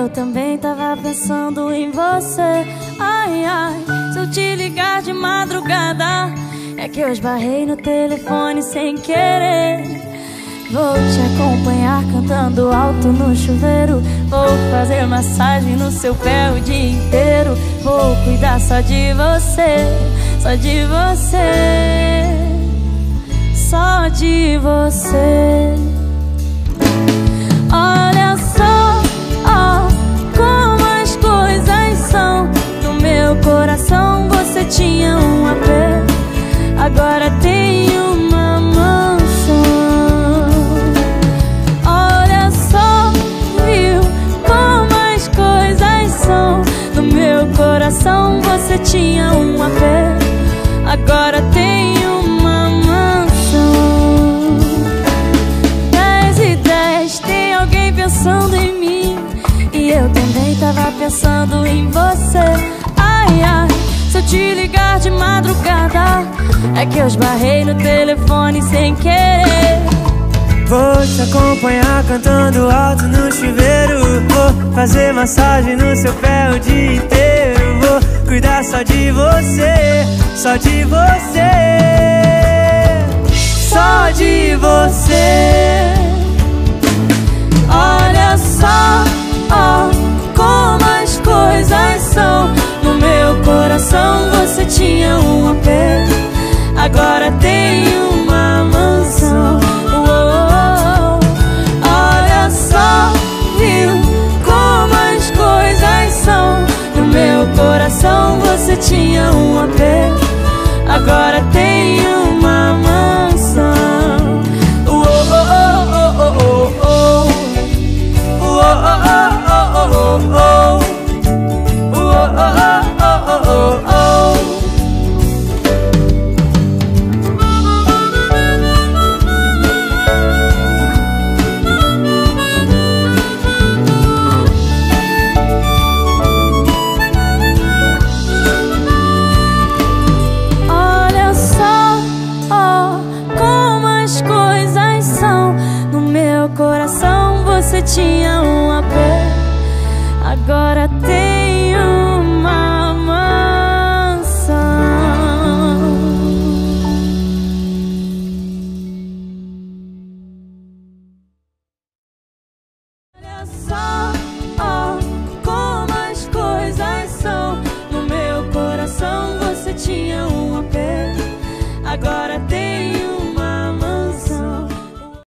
eu também tava pensando em você. Ai, ai, se eu te ligar de madrugada, é que eu esbarrei no telefone sem querer. Vou te acompanhar cantando alto no chuveiro. Vou fazer massagem no seu pé o dia inteiro. Vou cuidar só de você, só de você, só de você. Olha só, ó, como as coisas são. No meu coração você tinha um AP, agora tem uma mansão. Olha só, viu como as coisas são. No meu coração você tinha um AP, agora tem uma mansão. 10 e 10, tem alguém pensando em mim, e eu também tava pensando em você. Ai, ai, se eu te ligar de madrugada, é que eu esbarrei no telefone sem querer. Vou te acompanhar cantando alto no chuveiro. Vou fazer massagem no seu pé o dia inteiro. Vou cuidar só de você, só de você, só de você. Olha só, ó, como as coisas são. No meu coração você tinha um AP, agora tem uma mansão. Olha só, viu como as coisas são. No meu coração você tinha um AP, agora tem uma mansão. Olha só, ó, como as coisas são. No meu coração você tinha um AP, agora tem uma mansão. Olha só, ó, como as coisas são. No meu coração você tinha um AP, agora